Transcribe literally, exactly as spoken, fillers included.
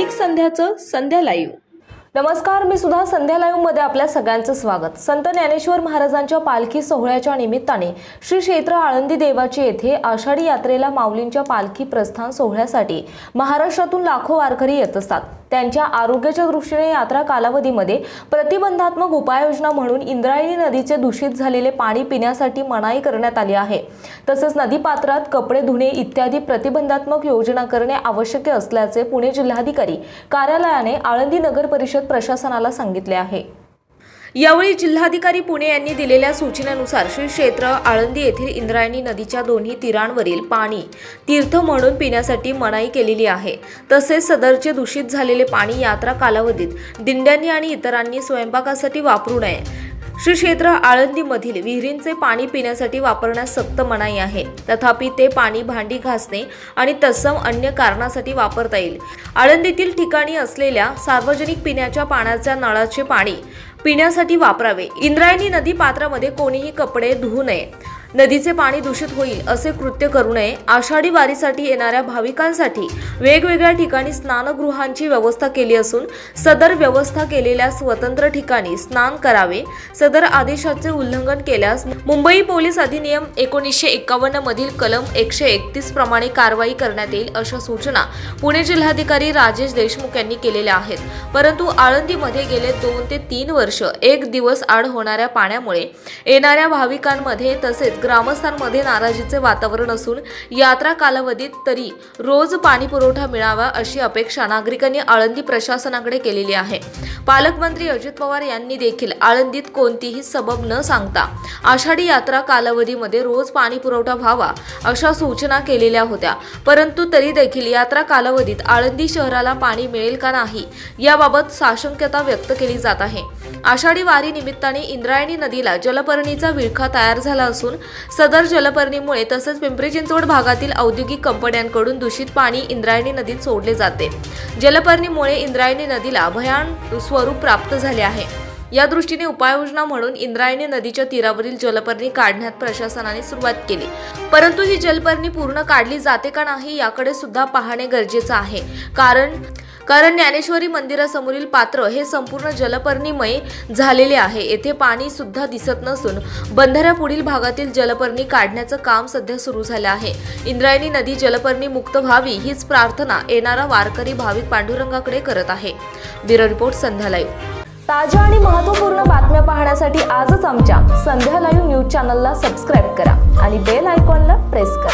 दैनिकसंध्याचं संध्या live. नमस्कार, मी सुद्धा संध्या live मध्ये आपल्या सगळ्यांचं स्वागत। संत ज्ञानेश्वर महाराजांच्या पालखी सोहळ्याच्या निमित्ताने श्री क्षेत्र आळंदी देवाची येथे आषाढी यात्रेला माऊलींच्या पालखी प्रस्थान सोहळ्यासाठी महाराष्ट्रातून लाखो वारकरी येत असतात। त्यांच्या आरोग्याच्या दृष्टीने यात्रा कालावधीमध्ये प्रतिबंधात्मक उपाययोजना म्हणून इंद्रायणी नदीचे दूषित झालेले पाणी पिण्यासाठी मनाई करण्यात आली आहे। तसेच नदीपात्रात कपडे धुणे इत्यादी प्रतिबंधात्मक योजना करणे आवश्यक असल्याचे पुणे जिल्हाधिकारी कार्यालयाने आळंदी नगर परिषद प्रशासनाला सांगितले आहे। यावेळी जिल्हाधिकारी पुणे यांनी दिलेल्या सूचनेनुसार श्री क्षेत्र आळंदी येथील इंद्रायणी नदीच्या दोन्ही तीरांवरील पाणी तीर्थ म्हणून पिण्यासाठी मनाई केलेली आहे। तसेच सदरचे दूषित झालेले पाणी यात्रा कालावधीत दिंड्यांनी आणि इतरांनी स्वयंपाकासाठी वापरू नये। श्री क्षेत्र आळंदी मधील विहिरींचे पाणी पिण्यासाठी वापरण्यास सक्त मनाई आहे। तथापि ते पाणी भांडी घासणे आणि तत्सम अन्य कारणासाठी वापरता येईल। आळंदीतील ठिकाणी असलेल्या सार्वजनिक पिण्याच्या पाण्याच्या नळाचे पाणी पिण्यासाठी वापरावे। इंद्रायणी नदी पात्रामध्ये कोणीही कपडे धुवू नये, नदीचे पाणी दूषित होईल असे कृत्य करू नये। आषाढी वारीसाठी येणाऱ्या भाविकांसाठी वेगवेगळ्या ठिकाणी स्नानगृहांची व्यवस्था केली असून सदर व्यवस्था केलेल्या स्वतंत्र ठिकाणी स्नान करावे। सदर आदेशाचे उल्लंघन केल्यास मुंबई पोलीस अधिनियम एकोणीसशे एक्कावन्न मधील कलम एकशे एकतीस प्रमाणे कारवाई करण्यात येईल अशा सूचना पुणे जिल्हाधिकारी राजेश देशमुख यांनी केलेल्या आहेत। परंतु आळंदीमध्ये गेले दोन ते तीन वर्ष एक दिवस आड होणाऱ्या पाण्यामुळे येणाऱ्या भाविकांमध्ये तसेच ग्रामस्थांमध्ये नाराजीचे वातावरण असून यात्रा कालावधीत तरी रोज पाणी पुरवठा मिळावा अशी अपेक्षा नागरिकांनी आळंदी प्रशासनाकडे केलेली आहे। पालकमंत्री अजित पवार यांनी देखील आळंदीत कोणतीही सबब न सांगता आषाढी यात्रा कालावधीमध्ये रोज पाणी पुरवठा व्हावा अशा सूचना केलेल्या होत्या। परंतु तरी देखील यात्रा कालावधीत आळंदी शहराला पाणी मिळेल का नाही याबाबत साशंकता व्यक्त केली जात आहे। आषाढी वारी निमित्ताने इंद्रायणी नदीला जलपर्णीचा विळखा तयार झाला असून सदर जलपर्णीमुळे तसेच पिंपरी चिंचवड भागातील औद्योगिक कंपन्यांकडून दूषित पाणी इंद्रायणी नदीत सोडले जाते। जलपर्णीमुळे इंद्रायणी नदीला भयान स्वरूप प्राप्त झाले आहे। या दृष्टीने उपाययोजना म्हणून इंद्रायणी नदीच्या तीरावरील जलपर्णी काढण्यात प्रशासनाने सुरुवात केली। परंतु ही जलपर्णी पूर्ण काढली जाते का नाही याकडे सुद्धा पाहणे गरजेचे आहे। कारण कारण ज्ञानेश्वरी मंदिरासमोरील पात्र हे संपूर्ण जलपर्णीमय झालेले आहे। येथे पाणी सुद्धा दिसत नसून बंधाऱ्यापुढील भागातील जलपर्णी काढण्याचं काम सध्या सुरू झालं आहे। इंद्रायणी नदी जलपर्णी मुक्त व्हावी हीच प्रार्थना येणारा वारकरी भाविक पांडुरंगाकडे करत आहे। Bureau report Sandhya live. ताज्या आणि महत्त्वपूर्ण बातम्या पाहण्यासाठी आजच आमच्या संध्या लाईव्ह न्यूज चॅनलला सबस्क्राईब करा आणि बेल आयकॉनला प्रेस करा।